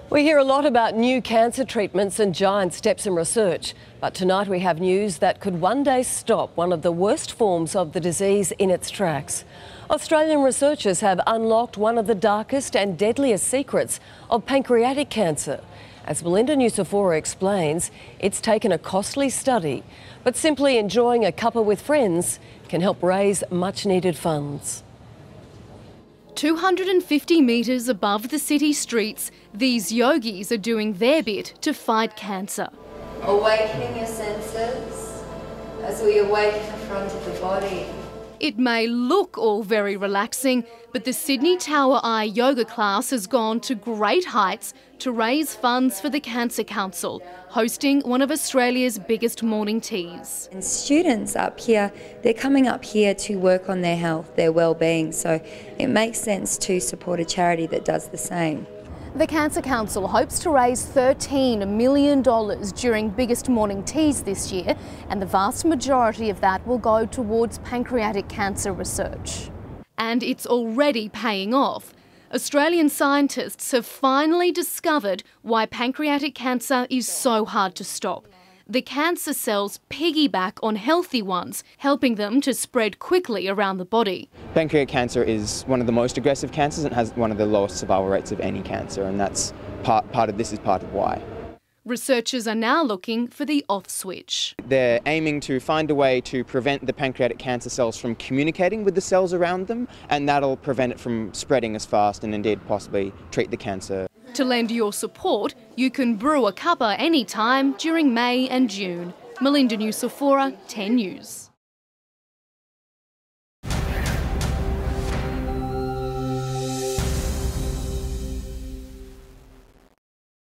We hear a lot about new cancer treatments and giant steps in research, but tonight we have news that could one day stop one of the worst forms of the disease in its tracks. Australian researchers have unlocked one of the darkest and deadliest secrets of pancreatic cancer. As Melinda Nusafora explains, it's taken a costly study, but simply enjoying a cuppa with friends can help raise much-needed funds. 250 metres above the city streets, these yogis are doing their bit to fight cancer. Awakening your senses as we awaken the front of the body. It may look all very relaxing, but the Sydney Tower Eye yoga class has gone to great heights to raise funds for the Cancer Council, hosting one of Australia's biggest morning teas. And students up here, they're coming up here to work on their health, their well-being, so it makes sense to support a charity that does the same. The Cancer Council hopes to raise $13 million during biggest morning teas this year, and the vast majority of that will go towards pancreatic cancer research. And it's already paying off. Australian scientists have finally discovered why pancreatic cancer is so hard to stop. The cancer cells piggyback on healthy ones, helping them to spread quickly around the body. Pancreatic cancer is one of the most aggressive cancers and has one of the lowest survival rates of any cancer, and that's part of why. Researchers are now looking for the off switch. They're aiming to find a way to prevent the pancreatic cancer cells from communicating with the cells around them, and that'll prevent it from spreading as fast and indeed possibly treat the cancer. To lend your support, you can brew a cuppa anytime during May and June. Melinda Nusafora, 10 News.